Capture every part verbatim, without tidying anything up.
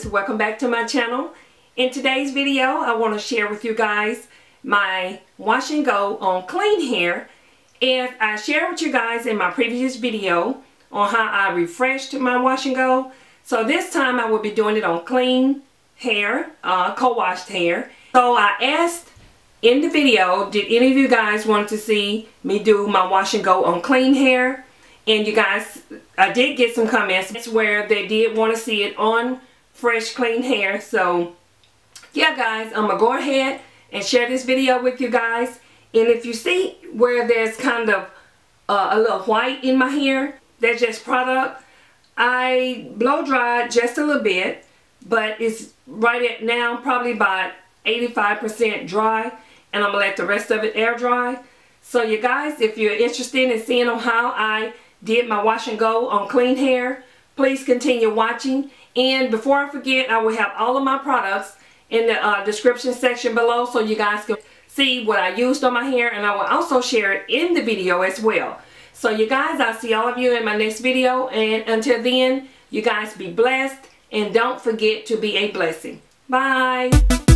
welcome back to my channel. In today's video I want to share with you guys my wash and go on clean hair. If I shared with you guys in my previous video on how I refreshed my wash and go, so this time I will be doing it on clean hair, uh, co-washed hair. So I asked in the video, did any of you guys want to see me do my wash and go on clean hair? And you guys, I did get some comments where they did want to see it on fresh clean hair. So yeah guys, I'm gonna go ahead and share this video with you guys. And if you see where there's kind of uh, a little white in my hair, that's just product. I blow dried just a little bit, but it's right at now probably about eighty-five percent dry, and I'm gonna let the rest of it air dry. So you guys, if you're interested in seeing on how I did my wash and go on clean hair, please continue watching. And before I forget, I will have all of my products in the uh, description section below so you guys can see what I used on my hair, and I will also share it in the video as well. So you guys, I'll see all of you in my next video, and until then, you guys be blessed and don't forget to be a blessing. Bye.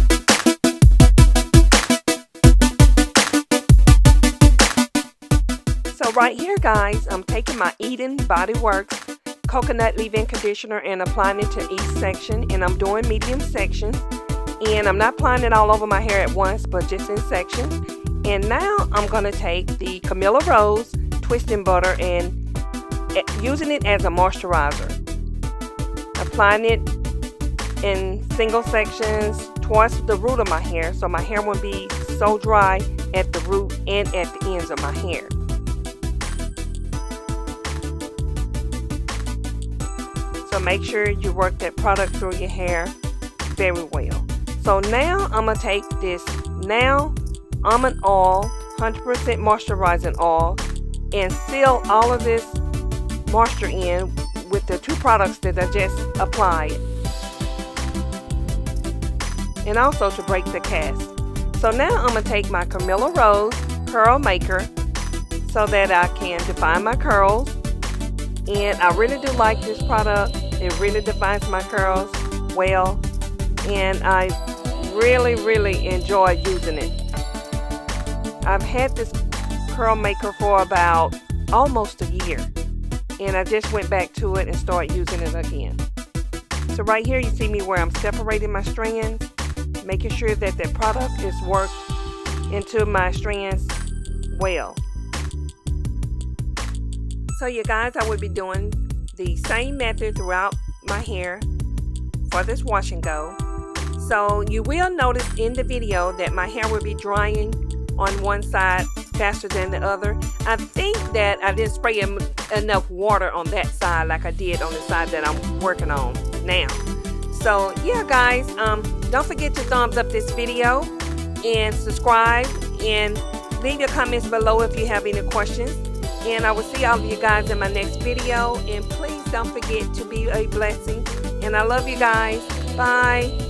So right here guys, I'm taking my Eden Body Works coconut leave-in conditioner and applying it to each section, and I'm doing medium sections, and I'm not applying it all over my hair at once but just in sections. And now I'm going to take the Camilla Rose Twisting Butter and using it as a moisturizer, applying it in single sections towards the root of my hair so my hair won't be so dry at the root and at the ends of my hair. So make sure you work that product through your hair very well. So now I'm going to take this Now Almond Oil, one hundred percent moisturizing oil, and seal all of this moisture in with the two products that I just applied. And also to break the cast. So now I'm going to take my Camilla Rose Curl Maker so that I can define my curls. And I really do like this product. It really defines my curls well, and I really really enjoy using it. I've had this curl maker for about almost a year, and I just went back to it and started using it again. So right here you see me where I'm separating my strands, making sure that the product is worked into my strands well. So you guys, I will be doing the same method throughout my hair for this wash and go. So you will notice in the video that my hair will be drying on one side faster than the other. I think that I didn't spray em enough water on that side like I did on the side that I'm working on now. So yeah guys, um, don't forget to thumbs up this video and subscribe, and leave your comments below if you have any questions. And I will see all of you guys in my next video. And please don't forget to be a blessing. And I love you guys. Bye.